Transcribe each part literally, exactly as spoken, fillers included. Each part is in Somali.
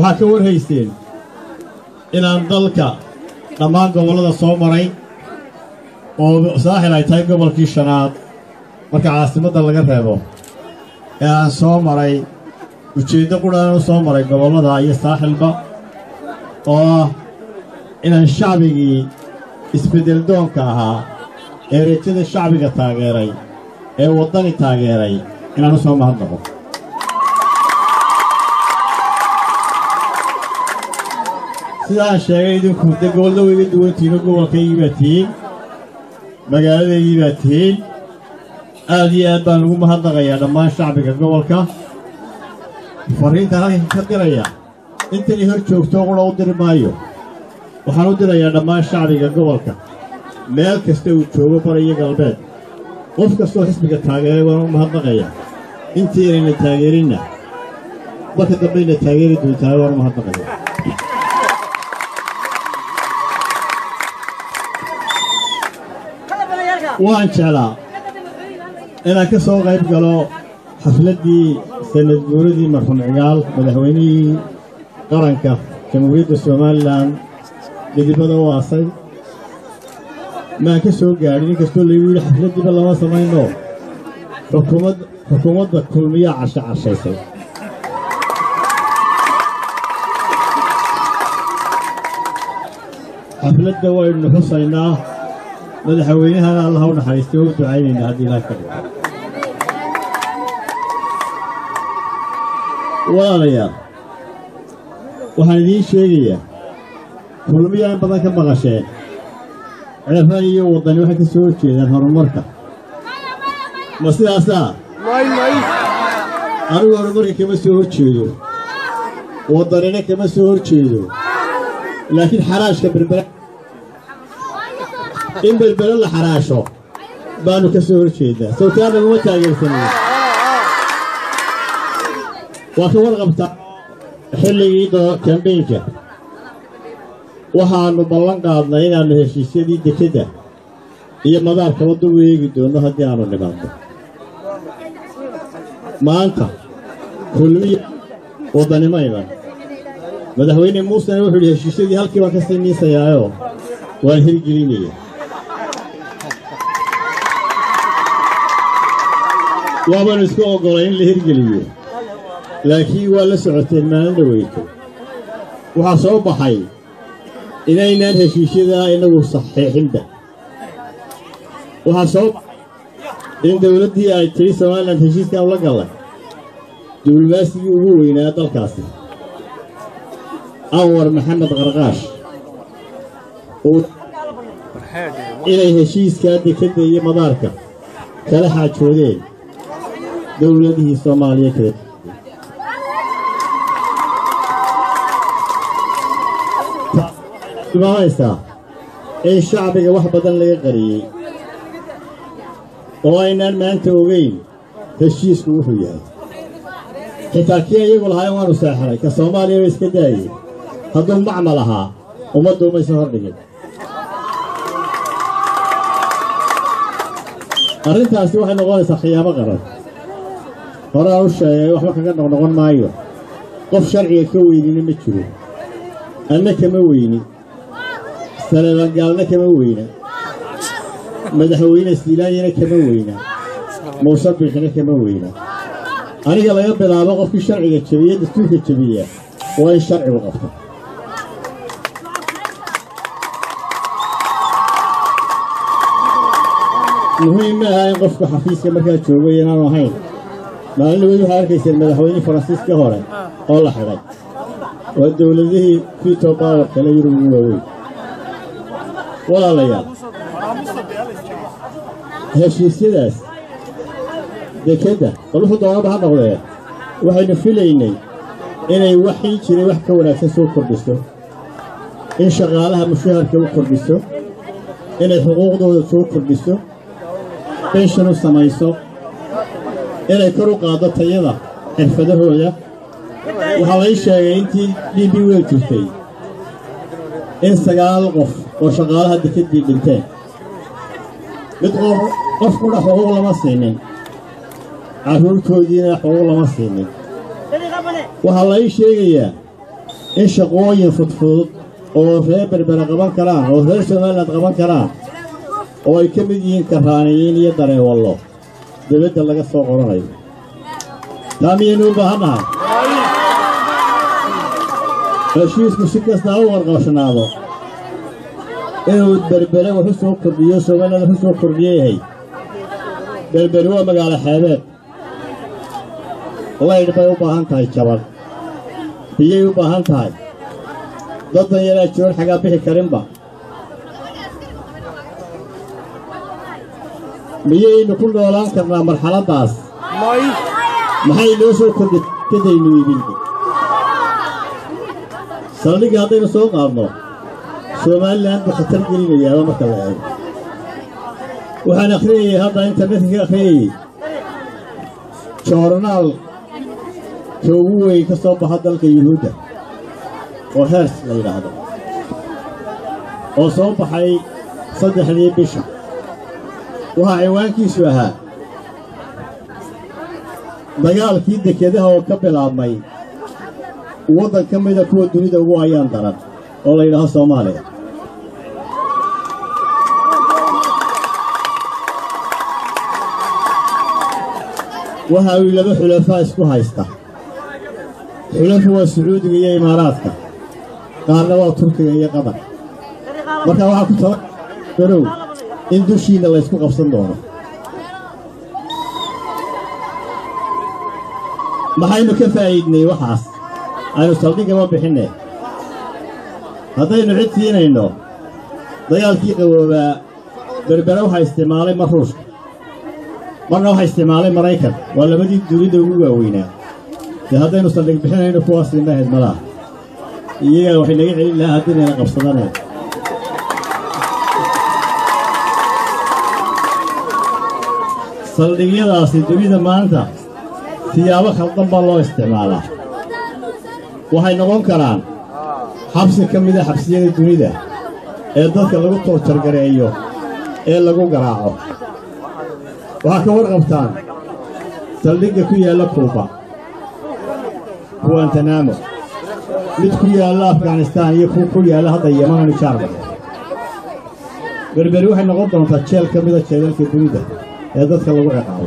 وحكور هيستين إن أنضلك لما قبل الصوم مري وصاحي لا يتاي قبل كي الشناد مركا عاصمة الله قرهبو إن صوم مري وشيدا قرآن صوم مري قبل هذا أي ساحل با و إن الشعبي isbedel doonka ahaa ee reejada shacbiga taageeray ee waddani taageeray inaan soo mahadnaqo sidaan sheegay idinku gobolda weyga duwantiina gobolkaygii baa tihiin magaaladaygii baa tihiin aad iyo aad baan ugu mahadnaqayaa dhammaan shacbiga gobolka fariintaan halkan ka diraya intani hor joogto qura u diri maayo waxaan u dirayaa dhammaan shacbiga gobolka meel kasta uu joogo bariyo galbeed qof kastoo xisbiga taageeray waan u mahadnaqayaa intii inayna taageerinna marka dambayna taageeri doontaa waan u mahadnaqayaa waan jeclaa inaan ka soo qayb galo xafladdii sanad guuradii marxuum cigaal madaxweynihii qaranka jamhuuriyadda somalilan gidibada u aasay maan ka soo gaadhin inkastoo laygu yidhi xafladdiiba lama samayno xukuumad xukuumadda kulmiyaa casha cashaysay xafladda waynu xusaynaa madaxweynahana allaha u naxariistay oo u ducaynaynaa haddii ilaah ka dhigo walaalayaal waxaan idiin sheegayaa kulmiyaa in badan ka maqasheen ceefan iyo waddani waxay ka soo horjeedaan horumarka ma sidaasaa anigu horumarka kama soo horjeedo waddanina kama soo horjeedo laakiin xaraashka berbera in berbera la xaraasho baanu ka soo horjeedaa sawtaa naguma taageersanaya waa ka warqabtaa xilligii kambeynka waxaannu ballan qaadnay inaannu heshiisyadii dekedda iyo madaarkaba dul weegi doonno haddii aanu nimaadno maanta kulmiya waddanimo iman madaxweyne muusena wuxuu yidhi heshiisyadii halkii baan ka sii niisayaayoo waan hirgelinaya waabaanu isku oggolay in la hirgeliyo laakiin waa la socoteen maalin dhaweyto waxaa soo baxay inaynaan heshiisyadaa inagu saxiixinba waxaa soo baxay in dawladdii ay tiri somalilan heshiiskan ula gallay diblomaastigii ugu weynaa dalkaasi anwar maxamed qarqaash inay heshiiskaa dekedda iyo madaarka kala xaajoodeen dawladihii soomaaliya kale tilmaamaysaa in shacbiga wax badan laga qariyey oo aynaan maanta ogeyn heshiisku wuxuu yahay xitaa kii iyagu lahaayeen waanu seexanay ka soomaaliya ba iska daayey hadduu macmal ahaa ummaddu umaysa hordhigin arrintaasi waxay noqonaysaa khiyaamo qaran horaan u sheegay waxba kaga noqnoqon maayo qof sharciga ka weynina ma jiro anna kama weyni salabangaalna kama weyna madaxweyne siilaanyana kama weyna muuse bixina kama weyna aniga laga bilaabo qofkii sharciga jabiya dastuurka jabiya waa in sharcigu qabto muhiim ma aha in qofku xafiiska markaa joogay inaanu ahayn maalin weyd waxaa arkayseen madaxweyne faransiiska hore oo la xidhay waa dawladihii fito baawar kale yurub ugu waaweyn walaalayaal heshiisyadaas dekedda bal wuxuu doonaba ha noqdee waxaynu filaynay inay waxii jiray wax ka wanaagsan soo kordhiso in shaqaalaha mushaharka u kordhiso inay xuquuqdooda soo kordhiso benshan u samayso inay kor u qaaddo tayada xirfadahooda waxaa lay sheegay intii d b wel jirtay in sagaal qof oo shaqaalaha dekeddii dhinteen mid qof qudha xuquuq lama siinin carruurtoodiina xuquuq lama siinin waxaa lay sheegayaa إن شقوين فضفض أو في بربرة قبان كلام أو في سمالة قبان كلام أو يكملين كفانيين يدري والله دبت الله قصة قرني تامين وبهمها فشيس مشكلة أول قاشنا هذا إنه بربرة وحسوا كردية سمالة وحسوا كردية هي بربرة ومقالة حيوان الله يربي وبهان تاي شباب بيجي وبهان تاي ضد يلا تشوف حاجة به كريمبا بيجي نقول دولان كنا مرحلة داس ما هي لوسو كده كده ينوي بينك سالي قاعدين نسوق عرضه سومال لان بخطر قريب يا ما كلا وحنا أخري هذا إنترنت أخري جورنال شووي كصوب هذا الكيهودا وهرس ليلة هذا وصوب حي صدح لي بشر وهايوان كيسوها دجال كيد كده هو كبل عمي وضع كم إذا كود دريد هو أيام ترى والله إلها الصومالي وهاوي لبح حلفاء اسكو هايستا حلف هو السعودي يا إماراتك قال له تركيا يا قطر marka waxa ku tala garow in dushiina la isku qabsan doono maxaynu ka faa'iidnay waxaas aynu saldhiga ma bixinay haddaynu cid siinayno dagaalkii qaboobaa berbera waxaa isticmaalay maruushka marna waxaa isticmaalay maraykan waa labadii dunida ugu waaweynaa dee haddaynu saldhig bixinayno kuwaas inahayd malaha iyaga waxay naga celin lahaa haddii nayna qabsadaneen saldhigyadaasi dunida maanta siyaabo khaldan baa loo isticmaalaa waxay noqon karaan xabsi ka mida xabsiyada dunida ee dadka lagu toorjargareeyo ee lagu garaaco waxaa ka warqabtaan saldhigga ku yaalla kuuba guantanamo mid ku yaalla afghanistaan iyo kuwa ku yaalla hadda yeman nijaarba berberi waxay noqon doontaa jeel ka mida jeelalka dunida ee dadka lagu ciqaabo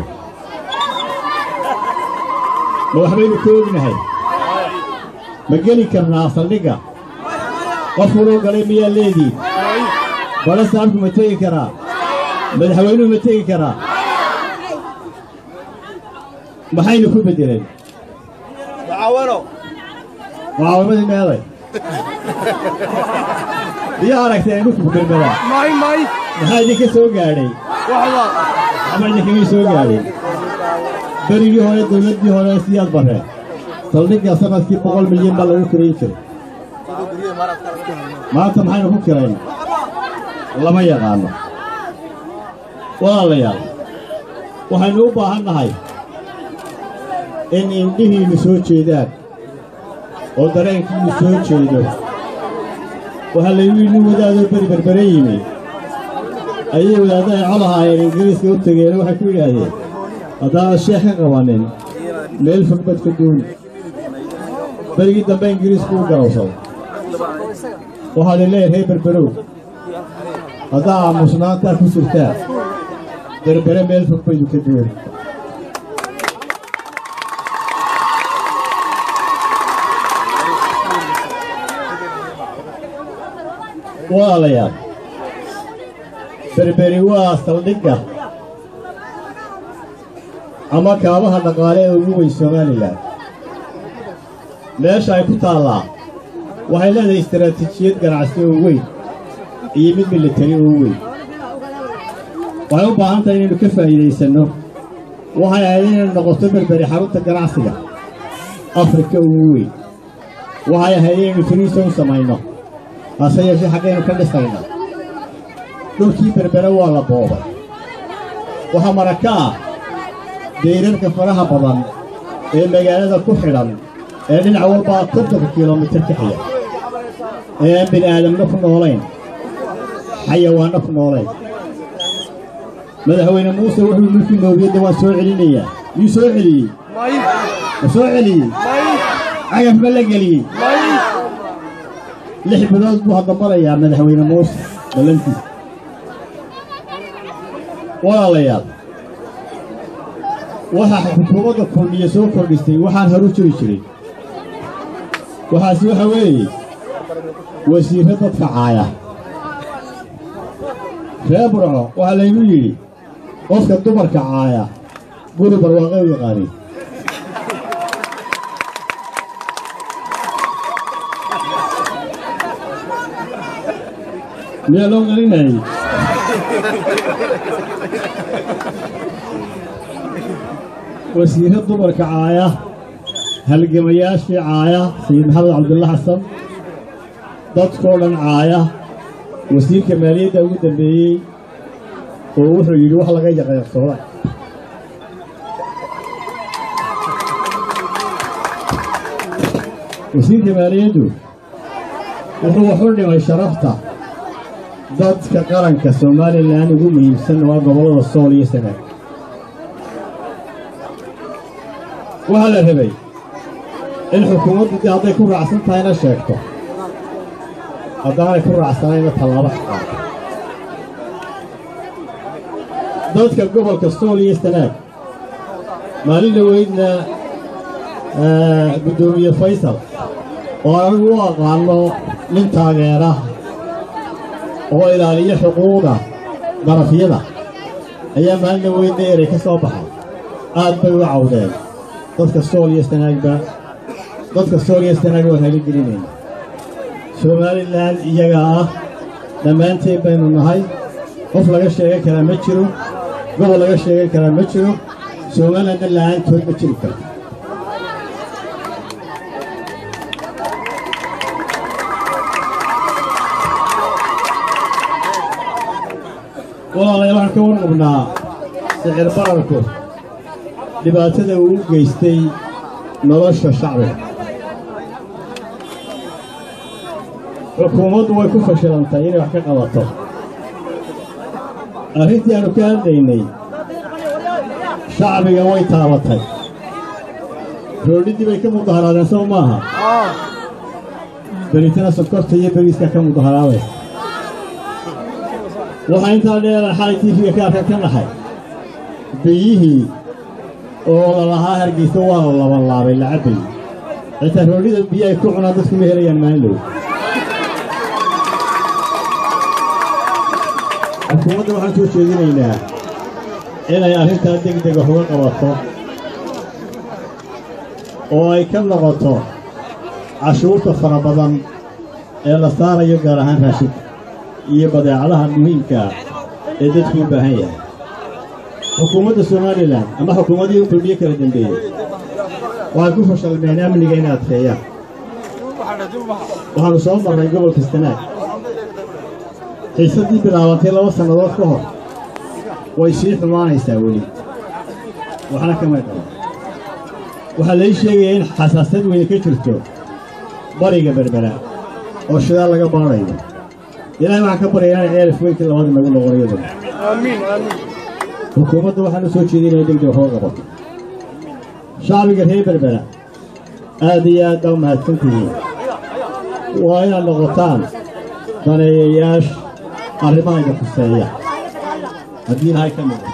ma waxbaynu ka ognahay ma geli karnaa saldhigga qof waloo galay miyaa leediin bale saabku ma tegi karaa madaxweynuhu ma tegi karaa maxaynu ku beddeleen mucaawano mucaawamadii meeday biyo aragtay aynu ku berberaa may may maxaa idinka soo gaadhay waxba ama idinkaga soo gaadhay berigii hore dawladdii hore siyaad barre saldhigga sanadkii boqol milyan baa lagu kirayn jiray maanta maxaynu ku kirayn lama yaqaano walaalayaal waxaynu u baahan nahay in indhihiinnu soo jeedaan oo dareenkiinnu soo jeedo waxaa laygu yidhi wadaadoo beri berbere yimi ayay wadaaddahay colahaayeen ingiriiska u tegeen waxay ku yidhaahdeen haddaanad sheekh ka qabanin meel fog bad ka duuni berigii dambe ingiriisku u garowsaday waxaad leeyahay reer berberow haddaa aamusnaantaa ku jirtaan berbere meel fog baydu ka duuni walaalayaal berberi waa saldhigga ama kaabaha dhaqaale ee ugu weyn somalilan meesha ay ku taallaa waxay leedahay istaraatiijiyad ganacsi oo weyn iyo mid militari oo weyn waxay u baahan tahay inaynu ka faa'iidaysanno waxay ahayd inaynu noqoto berberi xarunta ganacsiga afrika ugu weyn waxay ahayd inaynu fariisa u samayno hase yeeshee xaggaynu ka dhisayna dhulkii berbere waa la boobay waxaa maraka ah dayrarka faraha badan ee magaalada ku xidhan ee dhinac walbaa kontonka kilomitir ka xiya ee aan bini aadamna ku noolayn xayawaanna ku noolayn madaxweyne muuse wuxuu mulkii noobiyadda waan soo celinayaa yuu soo celiyey ma soo celiyey cagaf ma la geliyey lix bilood buu hadda marayaa madaxweyne muuse balantiis walaalayaal waxa xukuumadda kulmiye soo kordhistay waxaan horu jiri jiray waxaasi waxa weeye wasiirra dadka caaya reer burco waxaa laygu yidhi qofka dumarka caaya guri barwaaqe u yaqaanay miyaa loo gelinayay wasiirra dumarka caaya halgamayaashii caaya sayid maxamed cabdulla xasan dadkoo dhan caaya wasiirka maaliyadda ugu dambeeyey oo wuxuu yidhi wax laga yaqyaqsooda wasiirka maaliyaddu wuxuu wax u dhimay sharafta dadka qaranka somalilan ugu muhiimsan waa gobollada sool iyo sanaag waxaa la rabay in xukuumaddu dii hadday ku raacsan tahayna sheegto haddaanay ku raacsanayna tallaabo xaqaado dadka gobolka sool iyo sanaag maalin dhaweydna gudoomiye faysal oo anigu u aqaano nin taageera oo ilaaliya xuquuqda darafyada ayaa maalin dhaweydna erey ka soo baxay aad bay u cawdeen dadka sool iyo sanaagba dadka sool iyo sanaag waan haligelinayna somalilan iyaga ah dhammaanteed baynu nahay qof laga sheegan karaa ma jiro gobol laga sheegan karaa ma jiro somalilanna la'aantood ma jiri karto walaalayaal waxaan ka warqabnaa sicir bararku dhibaatada uu u geystay nolosha shacbiga xukuumaddu way ku fashilantay inay wax ka qabato arrintii aanu ka hadlaynay shacbiga way taabatay roodhiddii bay ka mudaharaadeen sow maaha beritana sonkorta iyo beriiska ka mudaharaadaysa waxaa intaa dheeran xalay tiifiga kaarka ka nahay biyihii oo lalahaa hargeysa waa la labanlaabay lacabay xitaa roodhida biyo ay ku cunaan dadku ma helayaan maalinlow xukuumadda waxaan soo jeedinaynaa inay arrintaa deg deg wax uga qabato oo ay ka noqoto cashuurta fara badan ee la saarayo gaar ahaan raashinka iyo badeecadaha muhiimka ah ee dadku u baahan yahay xukuumadda somalilan ama xukuumadihii u kulmiye kala dambeeyey waxay ku fashalmeen amniga inay adkeeyaan waxaanu soo marray gobolka sanaag xiisaddii bilaabantay laba sannadood ka hor way sii xumaanaysaa weli waxna kamay qaban waxaa lai sheegaya in xasaasad weyne ka jirto bariga berbera oo shidaal laga baadhayo ilaahay waxaan ka baryayaa inay ceelif weynkii labada nagu noqonayadu xukuumadda waxaan u soo jeedinaya degdeg wax uga qabato shacbiga reer berbera aad iyo aad baa u mahadsantihiin waa inaad noqotaan daneeyayaasha arrimahayga xuseeya haddii ilahay ka mida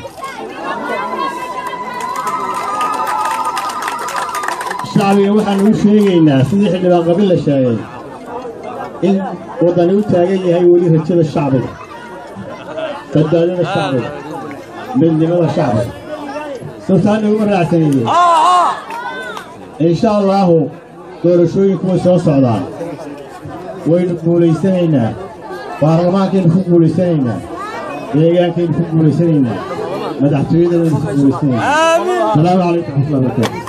shacbiga waxaanu u sheegaynaa sidii xildhibaan qabil la sheegay in waddani u taagan yahay weli rajada shacbiga badbaadada shacbiga midnimada shacbiga sultaanna uma raacsanayeen insha allaahu doorashooyinku way soo socdaan waynu guulaysanaynaa baarlamaankaynu ku guulaysanaynaa deegaankaynu ku guulaysanaynaa madaxtooyada waynu ku guulaysanaynaa asalaamu calaykum waraxmatullahi wabarakaatu